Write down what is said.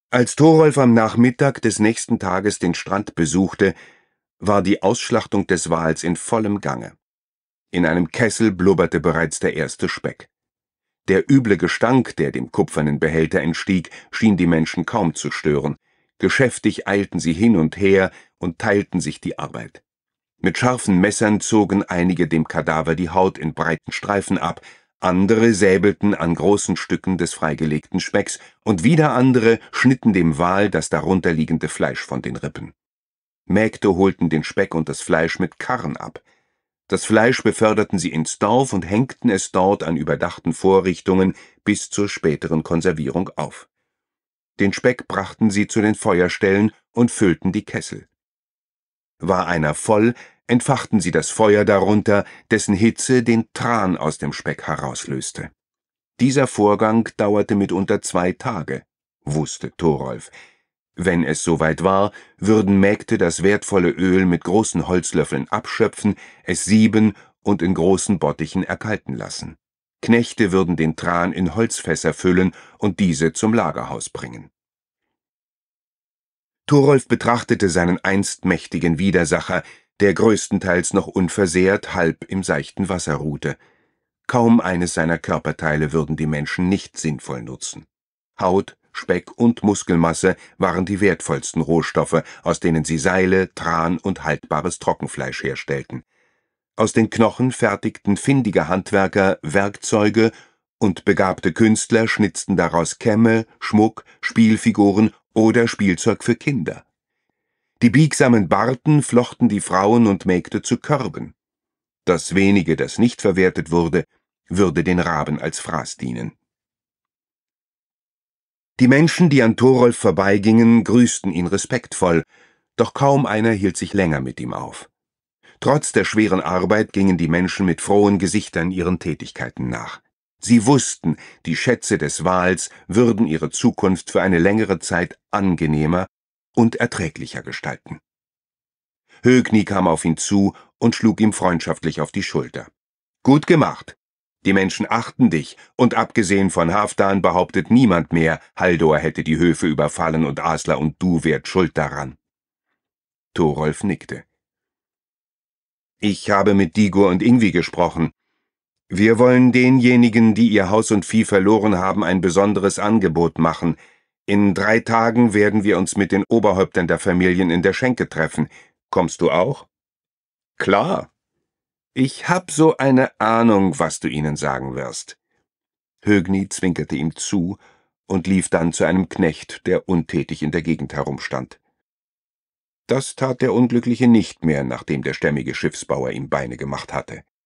Als Thorolf am Nachmittag des nächsten Tages den Strand besuchte, war die Ausschlachtung des Wals in vollem Gange. In einem Kessel blubberte bereits der erste Speck. Der üble Gestank, der dem kupfernen Behälter entstieg, schien die Menschen kaum zu stören. Geschäftig eilten sie hin und her und teilten sich die Arbeit. Mit scharfen Messern zogen einige dem Kadaver die Haut in breiten Streifen ab, andere säbelten an großen Stücken des freigelegten Specks und wieder andere schnitten dem Wal das darunterliegende Fleisch von den Rippen. Mägde holten den Speck und das Fleisch mit Karren ab. Das Fleisch beförderten sie ins Dorf und hängten es dort an überdachten Vorrichtungen bis zur späteren Konservierung auf. Den Speck brachten sie zu den Feuerstellen und füllten die Kessel. War einer voll, entfachten sie das Feuer darunter, dessen Hitze den Tran aus dem Speck herauslöste. Dieser Vorgang dauerte mitunter 2 Tage, wusste Thorolf. Wenn es soweit war, würden Mägde das wertvolle Öl mit großen Holzlöffeln abschöpfen, es sieben und in großen Bottichen erkalten lassen. Knechte würden den Tran in Holzfässer füllen und diese zum Lagerhaus bringen. Thorolf betrachtete seinen einst mächtigen Widersacher, der größtenteils noch unversehrt halb im seichten Wasser ruhte. Kaum eines seiner Körperteile würden die Menschen nicht sinnvoll nutzen. Haut, Speck und Muskelmasse waren die wertvollsten Rohstoffe, aus denen sie Seile, Tran und haltbares Trockenfleisch herstellten. Aus den Knochen fertigten findige Handwerker Werkzeuge und begabte Künstler schnitzten daraus Kämme, Schmuck, Spielfiguren oder Spielzeug für Kinder. Die biegsamen Barten flochten die Frauen und Mägde zu Körben. Das wenige, das nicht verwertet wurde, würde den Raben als Fraß dienen. Die Menschen, die an Thorolf vorbeigingen, grüßten ihn respektvoll, doch kaum einer hielt sich länger mit ihm auf. Trotz der schweren Arbeit gingen die Menschen mit frohen Gesichtern ihren Tätigkeiten nach. Sie wussten, die Schätze des Wals würden ihre Zukunft für eine längere Zeit angenehmer und erträglicher gestalten. Högni kam auf ihn zu und schlug ihm freundschaftlich auf die Schulter. »Gut gemacht! Die Menschen achten dich, und abgesehen von Halfdan behauptet niemand mehr, Haldor hätte die Höfe überfallen und Asler und du wärt schuld daran.« Thorolf nickte. »Ich habe mit Digur und Ingvi gesprochen. Wir wollen denjenigen, die ihr Haus und Vieh verloren haben, ein besonderes Angebot machen. In 3 Tagen werden wir uns mit den Oberhäuptern der Familien in der Schenke treffen. Kommst du auch?« »Klar. Ich hab so eine Ahnung, was du ihnen sagen wirst.« Högni zwinkerte ihm zu und lief dann zu einem Knecht, der untätig in der Gegend herumstand. Das tat der Unglückliche nicht mehr, nachdem der stämmige Schiffsbauer ihm Beine gemacht hatte.